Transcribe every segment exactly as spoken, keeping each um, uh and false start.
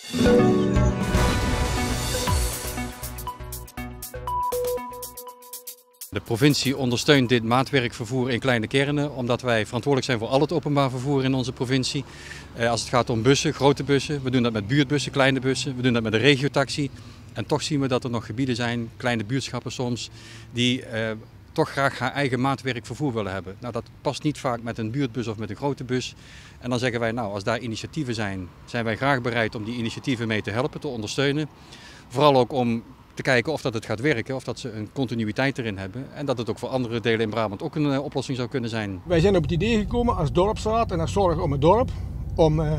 De provincie ondersteunt dit maatwerkvervoer in kleine kernen, omdat wij verantwoordelijk zijn voor al het openbaar vervoer in onze provincie. Als het gaat om bussen, grote bussen, we doen dat met buurtbussen, kleine bussen, we doen dat met de regiotaxi. En toch zien we dat er nog gebieden zijn, kleine buurtschappen soms, die eh, toch graag haar eigen maatwerkvervoer willen hebben. Nou, dat past niet vaak met een buurtbus of met een grote bus. En dan zeggen wij, nou, als daar initiatieven zijn, zijn wij graag bereid om die initiatieven mee te helpen, te ondersteunen. Vooral ook om te kijken of dat het gaat werken, of dat ze een continuïteit erin hebben. En dat het ook voor andere delen in Brabant ook een uh, oplossing zou kunnen zijn. Wij zijn op het idee gekomen als dorpsraad en als zorg om het dorp, om, uh,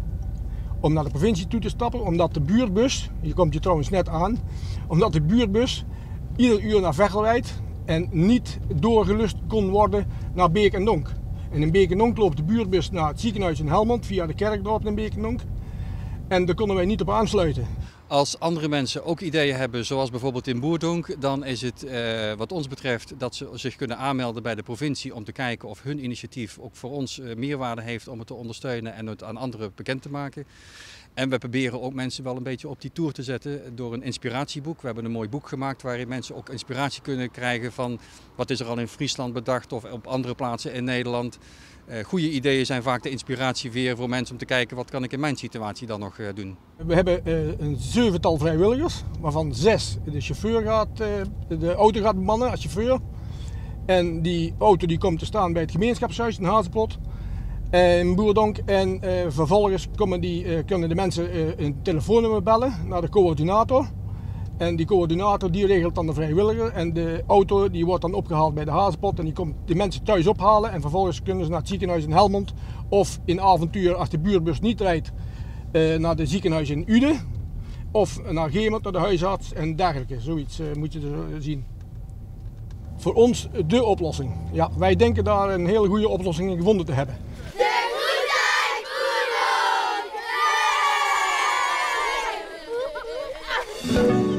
om naar de provincie toe te stappen. Omdat de buurtbus, hier komt je trouwens net aan, omdat de buurtbus ieder uur naar Veghel rijdt en niet doorgelust kon worden naar Beek en Donk. En in Beek en Donk loopt de buurtbus naar het ziekenhuis in Helmond via de kerkdorp in Beek en Donk. En daar konden wij niet op aansluiten. Als andere mensen ook ideeën hebben, zoals bijvoorbeeld in Boerdonk, dan is het uh, wat ons betreft dat ze zich kunnen aanmelden bij de provincie om te kijken of hun initiatief ook voor ons uh, meerwaarde heeft om het te ondersteunen en het aan anderen bekend te maken. En we proberen ook mensen wel een beetje op die toer te zetten door een inspiratieboek. We hebben een mooi boek gemaakt waarin mensen ook inspiratie kunnen krijgen van wat is er al in Friesland bedacht of op andere plaatsen in Nederland. Uh, goede ideeën zijn vaak de inspiratie weer voor mensen om te kijken wat kan ik in mijn situatie dan nog uh, doen. We hebben uh, een zevental vrijwilligers, waarvan zes de chauffeur gaat, uh, de auto gaat bemannen als chauffeur. En die auto die komt te staan bij het gemeenschapshuis in Hazepot in Boerdonk. En uh, vervolgens komen die, uh, kunnen de mensen uh, een telefoonnummer bellen naar de coördinator. En die coördinator die regelt dan de vrijwilliger en de auto die wordt dan opgehaald bij de Hazepot en die komt de mensen thuis ophalen en vervolgens kunnen ze naar het ziekenhuis in Helmond of in Avontuur als de buurtbus niet rijdt uh, naar het ziekenhuis in Uden of naar Gemert, naar de huisarts en dergelijke. Zoiets uh, moet je er zien. Voor ons de oplossing. Ja, wij denken daar een hele goede oplossing in gevonden te hebben. De